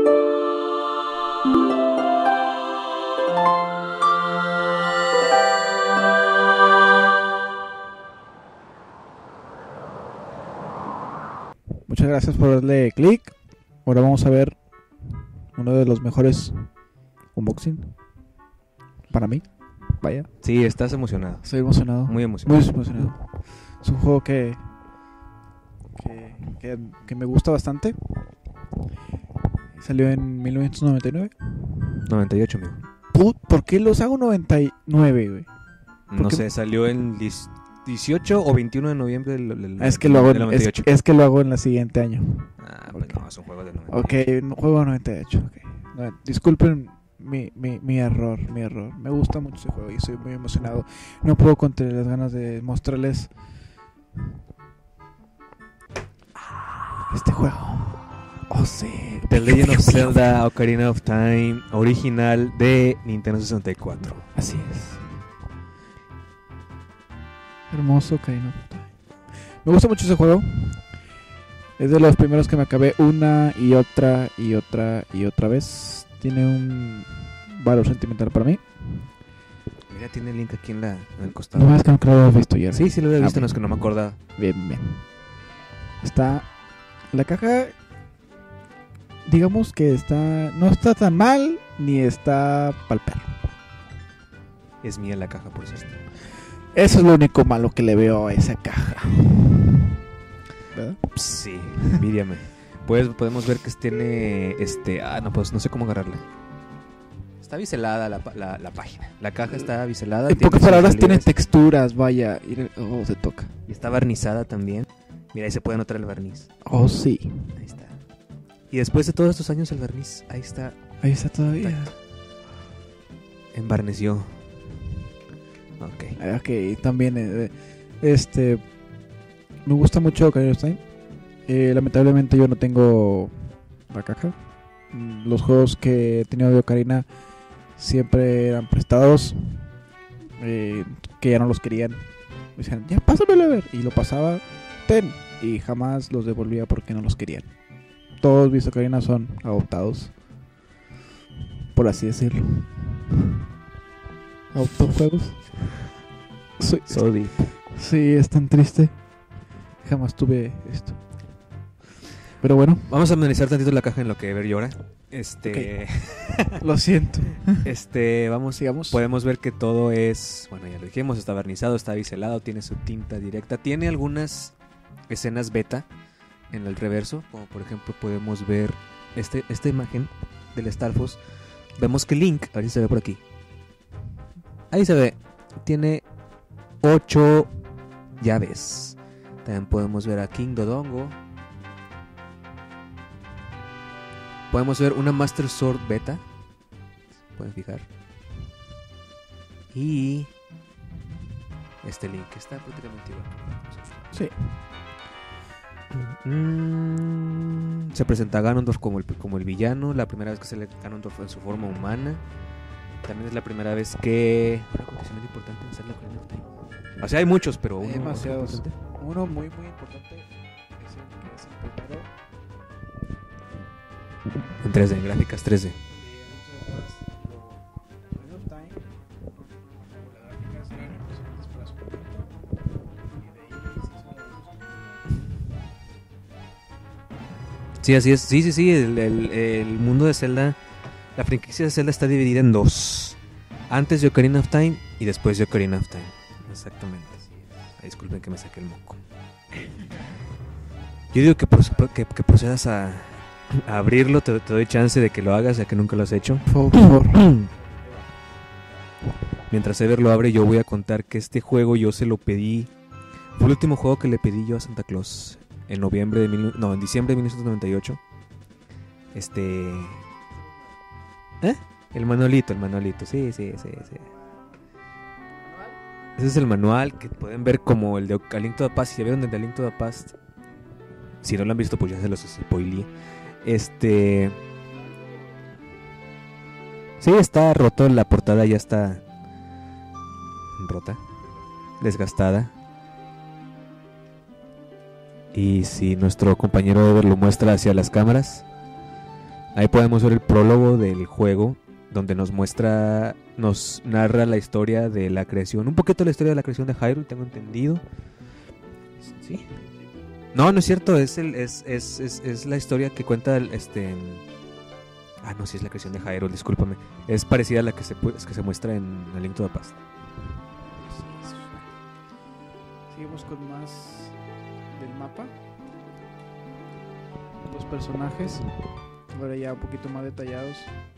Muchas gracias por darle click. Ahora vamos a ver uno de los mejores unboxing para mí. Vaya. Sí, estás emocionado. Estoy emocionado. Muy emocionado. Muy emocionado. Es un juego que me gusta bastante. Salió en 1999. 98, amigo. ¿Por qué los hago 99, güey? No sé, salió en 18 o 21 de noviembre del Es que lo hago, del 98. es que lo hago en el siguiente año. Ah, pues Ok. no, es un juego del 98. Ok, un juego 98. Okay. No, disculpen mi error. Me gusta mucho ese juego y estoy muy emocionado. No puedo contener las ganas de mostrarles este juego. Oh, sí. The Legend of Zelda Ocarina of Time, original de Nintendo 64. Así es. Hermoso Ocarina of Time. Me gusta mucho ese juego. Es de los primeros que me acabé una y otra vez. Tiene un valor sentimental para mí. Mira, tiene el link aquí en el costado. No más que no creo que lo había visto ya. Sí, lo había visto, bien. no es que no me acordaba. Bien. Está la caja. Digamos que no está tan mal ni está pa'l perro. Es mía la caja, por cierto. Eso es lo único malo que le veo a esa caja. ¿Verdad? Sí, envidiame. Pues podemos ver que tiene no sé cómo agarrarla. Está biselada la página. La caja está biselada. En pocas palabras tiene texturas, vaya. Oh, se toca. Y está barnizada también. Mira, ahí se puede notar el barniz. Oh, sí. Ahí está. Y después de todos estos años el barniz, ahí está. Ahí está todavía. Embarneció. Ok. Ok, también me gusta mucho Ocarina of Time. Lamentablemente yo no tengo la caja. Los juegos que he tenido de Ocarina siempre eran prestados, que ya no los querían. Me decían, ya pásamelo a ver. Y lo pasaba, ten. Y jamás los devolvía porque no los querían. Todos mis Ocarina son adoptados, por así decirlo. Autojuegos. So deep. Sí, es tan triste. Jamás tuve esto. Pero bueno. Vamos a analizar tantito la caja en lo que Ever llora. Lo siento. Vamos, Sigamos. podemos ver que todo es, bueno, ya lo dijimos, está barnizado, está biselado, tiene su tinta directa, tiene algunas escenas beta en el reverso, como por ejemplo podemos ver esta imagen del Star Fox. Vemos que Link, a ver si se ve por aquí. Ahí se ve, tiene 8 llaves. También podemos ver a King Dodongo. Podemos ver una Master Sword beta. Pueden fijar. Y este Link está prácticamente igual. Sí. Se presenta Ganondorf como el villano. La primera vez que sale Ganondorf en su forma humana. También es la primera vez que... Un acontecimiento importante en Zelda Ocarina of Time. O sea, hay muchos, pero uno Demasiados. importante. Uno muy importante es el primero. En 3D, en gráficas 3D. Sí, así es. Sí. El mundo de Zelda, la franquicia de Zelda está dividida en dos. Antes de Ocarina of Time y después de Ocarina of Time. Exactamente. Disculpen que me saqué el moco. Yo digo que procedas a abrirlo. Te doy chance de que lo hagas, ya que nunca lo has hecho. Por favor. Mientras Ever lo abre, yo voy a contar que este juego yo se lo pedí. Fue el último juego que le pedí yo a Santa Claus. En en diciembre de 1998. El manualito, sí. Ese es el manual que pueden ver como el de A Link to the Past. Si ya vieron el de A Link to the Past, si no lo han visto, pues ya se los spoileé. Sí, está roto, la portada ya está rota, desgastada. Y si nuestro compañero Ever lo muestra hacia las cámaras, Ahí podemos ver el prólogo del juego, donde nos narra la historia de la creación, un poquito la historia de la creación de Hyrule, tengo entendido. ¿Sí? No, no es cierto, es la historia que cuenta no, sí es la creación de Hyrule, discúlpame. Es parecida a la que se muestra en A Link to the Past. Seguimos con más del mapa. Los personajes, ahora ya un poquito más detallados.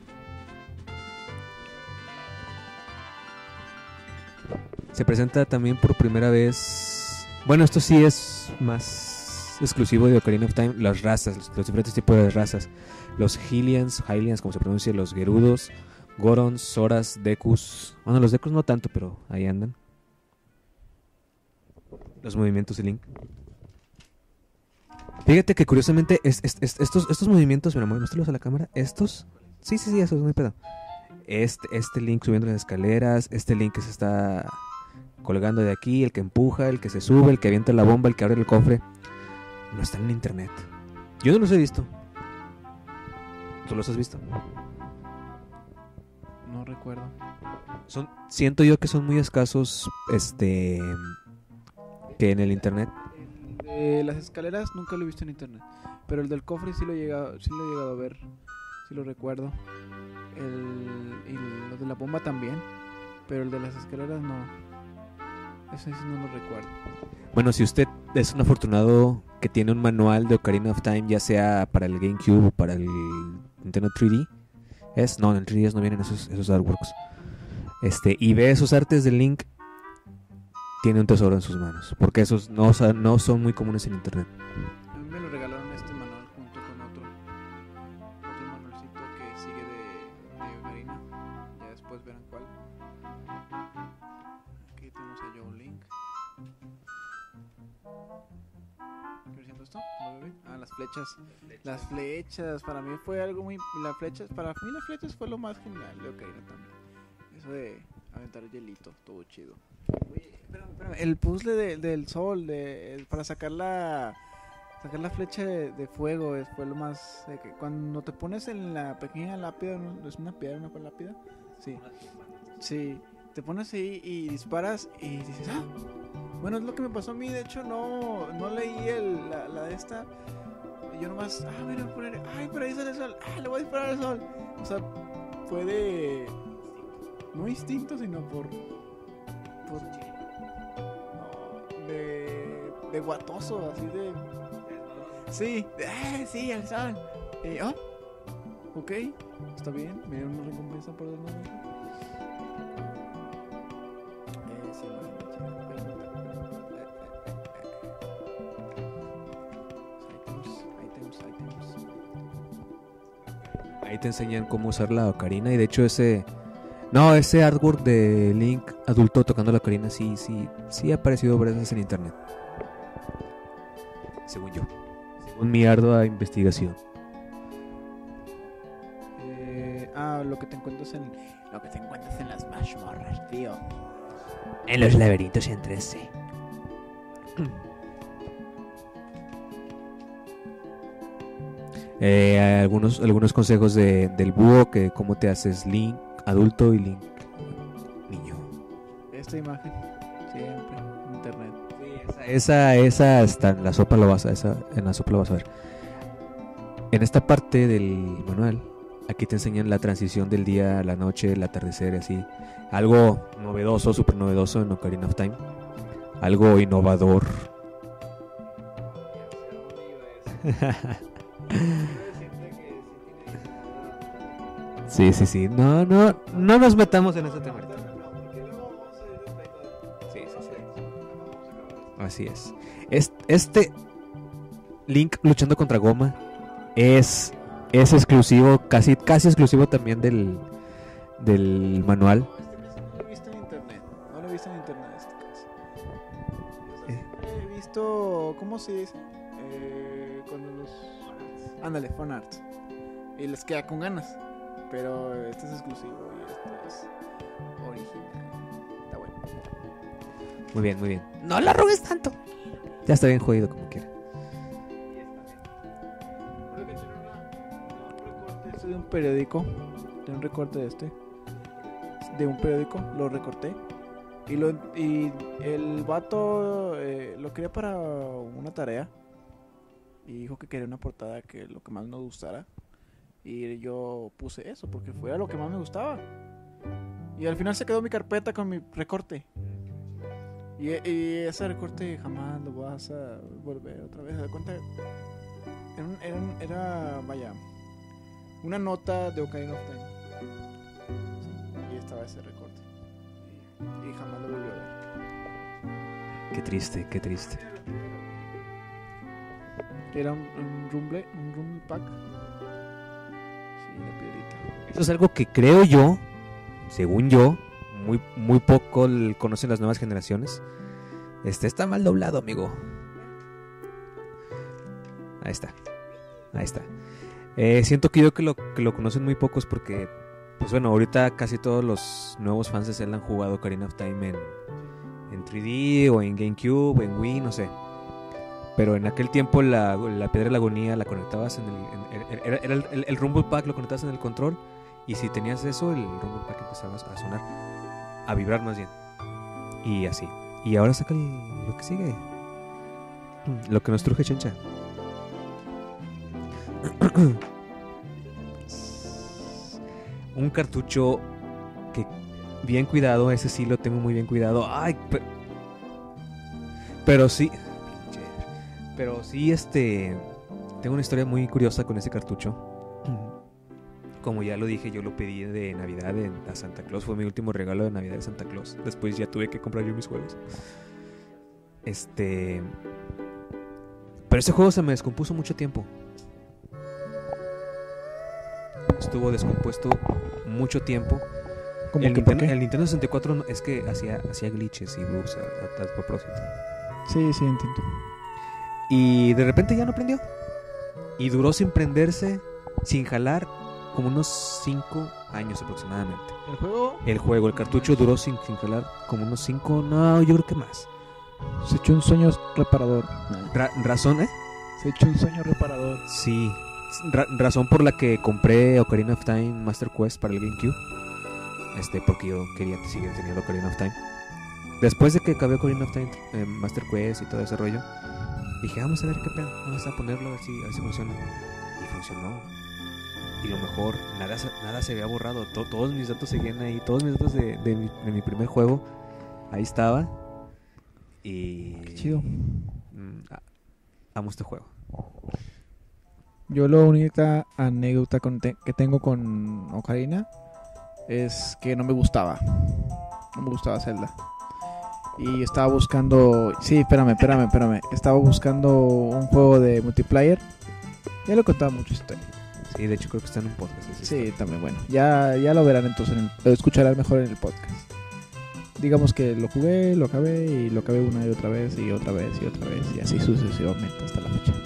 Se presenta también por primera vez. Bueno, esto sí es más exclusivo de Ocarina of Time. Las razas, los diferentes tipos de razas. Los Hylians, como se pronuncia, los Gerudos, Gorons, Zoras, Dekus. Bueno, los Dekus no tanto, pero ahí andan. Los movimientos de Link. Fíjate que curiosamente estos movimientos, mira, muéstralos a la cámara. Estos, sí, esos no hay pedo. Este Link subiendo las escaleras, este Link que se está colgando de aquí, el que empuja, el que se sube, el que avienta la bomba, el que abre el cofre, no están en internet. Yo no los he visto. ¿Tú los has visto? No recuerdo. Siento yo que son muy escasos, que en el internet. Las escaleras nunca lo he visto en internet, pero el del cofre sí lo he llegado a ver, sí lo recuerdo. Y lo de la bomba también, pero el de las escaleras no. Eso sí no lo recuerdo. Bueno, si usted es un afortunado que tiene un manual de Ocarina of Time, ya sea para el GameCube o para el Nintendo 3D, no, en el 3DS no vienen esos artworks. Y ve esos artes de Link, tiene un tesoro en sus manos, porque esos no son muy comunes en internet. A mí me lo regalaron este manual junto con otro manualcito que sigue de Ocarina. Ya después verán cuál. Aquí tenemos a Joe Link. ¿Qué siento esto? ¿Lo bebé? Las flechas. Las flechas, para mí fue algo muy... Para mí las flechas fue lo más genial de Ocarina también. Eso de aventar el hielito, todo chido. Espérame, el puzzle del sol, para sacar la flecha de fuego, fue lo más... que cuando te pones en la pequeña lápida, ¿no? ¿Es una piedra, una lápida? Sí, te pones ahí y disparas y dices, bueno, es lo que me pasó a mí. De hecho no leí la de esta. Yo nomás, mira, voy a poner, pero ahí sale el sol, le voy a disparar al sol. O sea, fue no instinto, sino de guatoso, así de... Sí, el sol. Ok, está bien, me dieron una recompensa por darme eso. Ahí te enseñan cómo usar la ocarina, y de hecho ese artwork de Link adulto tocando la ocarina sí ha aparecido varias veces en internet. Según mi ardua investigación. Lo que te encuentras en las mazmorras, tío. En los laberintos en 3D. Algunos consejos del búho, que cómo te haces Link adulto y Link niño. Esta imagen siempre en internet. Sí, esa está en la sopa, lo vas a ver. En esta parte del manual, aquí te enseñan la transición del día a la noche, el atardecer, así. Algo novedoso, súper novedoso en Ocarina of Time. Algo innovador. Sí. No nos metamos en ese tema. Sí. Así es. Este Link luchando contra Goma es exclusivo, casi exclusivo también del manual. No lo he visto en internet. Este caso. He visto, ¿cómo se dice? Cuando ándale, fanart. Y les queda con ganas. Pero este es exclusivo y este es original. Está bueno. Muy bien. No la arrugues tanto. Ya está bien jodido como quiera. Este es de un periódico, de un recorte de un periódico, lo recorté. Y el vato lo quería para una tarea. Y dijo que quería una portada que lo que más nos gustara. Y yo puse eso porque fue lo que más me gustaba. Y al final se quedó mi carpeta con mi recorte. Y ese recorte jamás lo vas a volver otra vez. ¿Te das cuenta? Era, vaya, una nota de Ocarina of Time. Sí, y estaba ese recorte. Y jamás lo volví a ver. Qué triste, qué triste. Era un rumble pack. Sí, la piedrita. Eso es algo que creo yo, según yo, muy poco conocen las nuevas generaciones. Está mal doblado, amigo. Ahí está. Siento que lo conocen muy pocos porque, pues bueno, ahorita casi todos los nuevos fans de Zelda han jugado Ocarina of Time en 3D o en GameCube o en Wii, no sé. Pero en aquel tiempo la Piedra de la Agonía la conectabas era el Rumble Pack, lo conectabas en el control. Y si tenías eso, el Rumble Pack empezaba a sonar, a vibrar más bien. Y así. Y ahora saca lo que sigue. Lo que nos truje Chencha. Un cartucho que bien cuidado, ese sí lo tengo muy bien cuidado. Ay, pero sí. Pero sí, tengo una historia muy curiosa con ese cartucho. Como ya lo dije, yo lo pedí de Navidad a Santa Claus. Fue mi último regalo de Navidad de Santa Claus. Después ya tuve que comprar yo mis juegos. Pero ese juego se me descompuso mucho tiempo. Estuvo descompuesto mucho tiempo. El Nintendo 64 es que hacía glitches y bugs a propósito. Sí, entiendo. Y de repente ya no prendió. Y duró sin prenderse, sin jalar, como unos 5 años aproximadamente. El cartucho duró sin jalar como unos 5, no, yo creo que más. Se echó un sueño reparador. ¿Razón, Se echó un sueño reparador. Sí. Razón por la que compré Ocarina of Time Master Quest para el GameCube. Porque yo quería seguir teniendo Ocarina of Time. Después de que acabé Ocarina of Time Master Quest y todo ese rollo, dije, vamos a ver qué pedo, vamos a ponerlo a ver si funciona. Y funcionó. Y lo mejor, nada se había borrado. Todos mis datos seguían ahí. Todos mis datos de mi primer juego, ahí estaba. Y qué chido. Amo este juego. Yo la única anécdota que tengo con Ocarina es que no me gustaba Zelda. Y estaba buscando... Sí, espérame. Estaba buscando un juego de multiplayer. Ya lo contaba mucho historia. Sí, de hecho creo que está en un podcast. Sí, también, bueno. Ya lo verán entonces, lo escucharán mejor en el podcast. Digamos que lo jugué, lo acabé y lo acabé una y otra vez y otra vez y otra vez. Y así sucesivamente hasta la fecha.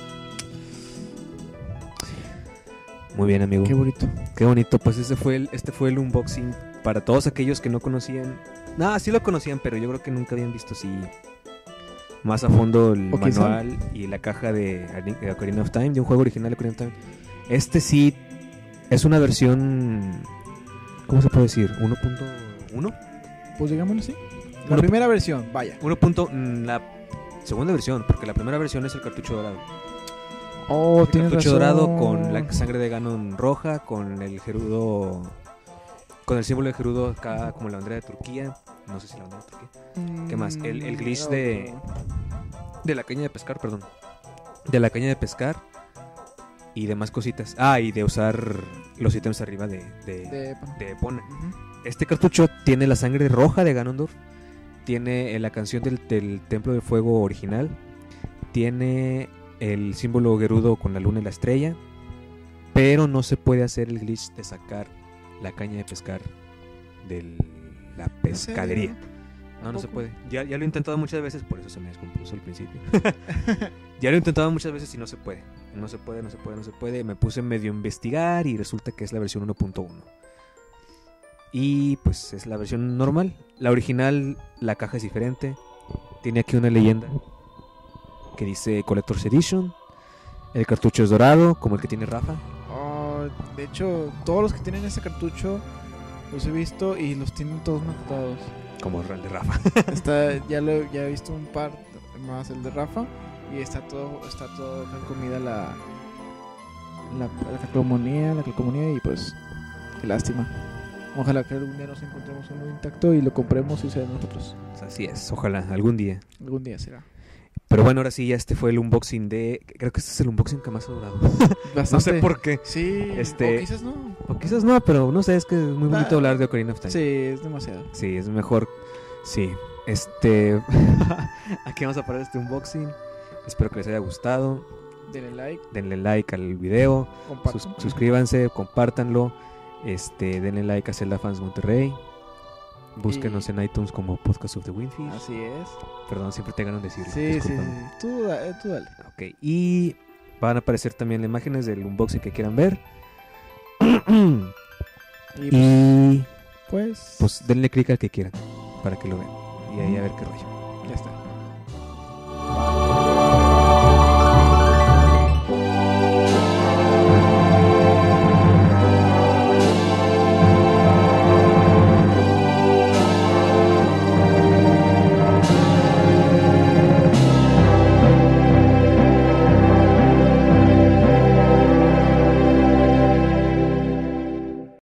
Muy bien, amigo. Qué bonito. Qué bonito. Pues este fue el unboxing para todos aquellos que no conocían. Sí lo conocían, pero yo creo que nunca habían visto así más a fondo el manual y la caja de Ocarina of Time, de un juego original de Ocarina of Time. Sí es una versión, ¿cómo se puede decir? 1.1. Pues digámoslo así. La primera versión, vaya. La segunda versión, porque la primera versión es el cartucho dorado. Oh, el cartucho dorado con la sangre de Ganon roja, con el Gerudo, con el símbolo de Gerudo acá como la bandera de Turquía. No sé si la bandera de Turquía. ¿Qué más? El glitch de la caña de pescar, perdón. De la caña de pescar y demás cositas. Y de usar los ítems arriba de Epona. Este cartucho tiene la sangre roja de Ganondorf. Tiene la canción del Templo del Fuego original. Tiene el símbolo Gerudo con la luna y la estrella. Pero no se puede hacer el glitch de sacar la caña de pescar de la pescadería. No se puede. Ya lo he intentado muchas veces, por eso se me descompuso al principio. Ya lo he intentado muchas veces y no se puede. No se puede. Me puse medio a investigar y resulta que es la versión 1.1. Y pues es la versión normal. La original, la caja es diferente. Tiene aquí una leyenda que dice Collector's Edition. El cartucho es dorado, como el que tiene Rafa. De hecho, todos los que tienen ese cartucho los he visto y los tienen todos matados. Como el de Rafa. Ya he visto un par más, el de Rafa, y está todo comida la calcomanía, y pues qué lástima. Ojalá que algún día nos encontremos uno intacto y lo compremos y sea de nosotros. Así es, ojalá, algún día. Algún día será. Pero bueno, ahora sí, ya este fue el unboxing de... Creo que este es el unboxing que más ha durado. Bastante. No sé por qué. Sí, o quizás no. O quizás no, pero no sé, es que es muy bonito hablar de Ocarina of Time. Sí, es demasiado. Sí, es mejor. Sí, aquí vamos a parar este unboxing. Espero que les haya gustado. Denle like al video. Suscríbanse, compártanlo. Denle like a Zelda Fans Monterrey. Búsquenos en iTunes como Podcast of the Windfish. Así es. Perdón, siempre te ganan decirlo. Sí. Tú dale. Ok, y van a aparecer también imágenes del unboxing que quieran ver. Y pues denle click al que quieran para que lo vean. Y ahí a ver qué rollo. Ya está.